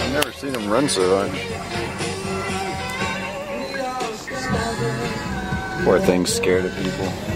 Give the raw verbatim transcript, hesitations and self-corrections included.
I've never seen them run so hard. Poor thing's scared of people.